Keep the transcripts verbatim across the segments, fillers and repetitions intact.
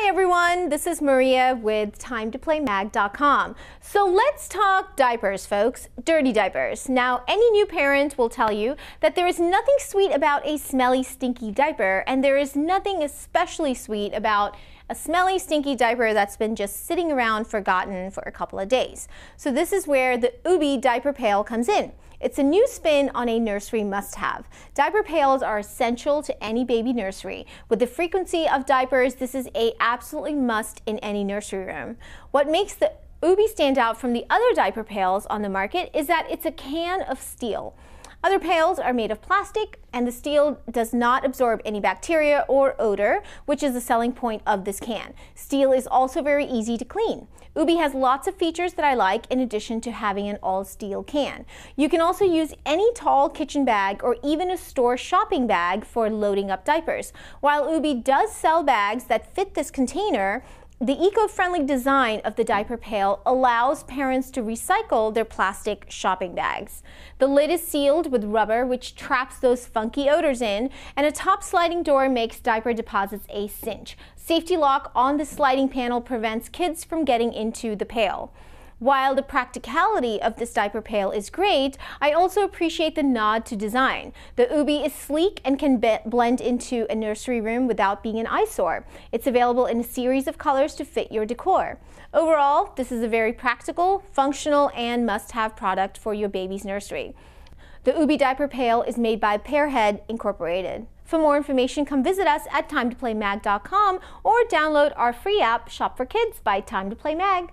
everyone, this is Maria with time to play mag dot com. So let's talk diapers, folks. Dirty diapers. Now, any new parent will tell you that there is nothing sweet about a smelly, stinky diaper, and there is nothing especially sweet about a smelly, stinky diaper that's been just sitting around forgotten for a couple of days. So this is where the U B B I Diaper Pail comes in. It's a new spin on a nursery must-have. Diaper pails are essential to any baby nursery. With the frequency of diapers, this is a absolutely must in any nursery room. What makes the U B B I stand out from the other diaper pails on the market is that it's a can of steel. Other pails are made of plastic, and the steel does not absorb any bacteria or odor, which is the selling point of this can. Steel is also very easy to clean. U B B I has lots of features that I like in addition to having an all-steel can. You can also use any tall kitchen bag or even a store shopping bag for loading up diapers. While U B B I does sell bags that fit this container, the eco-friendly design of the diaper pail allows parents to recycle their plastic shopping bags. The lid is sealed with rubber, which traps those funky odors in, and a top sliding door makes diaper deposits a cinch. Safety lock on the sliding panel prevents kids from getting into the pail. While the practicality of this diaper pail is great, I also appreciate the nod to design. The U B B I is sleek and can be blend into a nursery room without being an eyesore. It's available in a series of colors to fit your decor. Overall, this is a very practical, functional, and must-have product for your baby's nursery. The U B B I Diaper Pail is made by Pearhead Incorporated. For more information, come visit us at time to play mag dot com or download our free app, Shop for Kids by Time to Play Mag.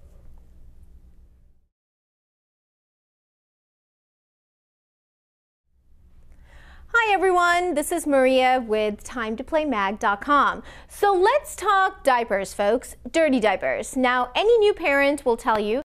Hi everyone, this is Maria with time to play mag dot com. So let's talk diapers, folks. Dirty diapers. Now, any new parent will tell you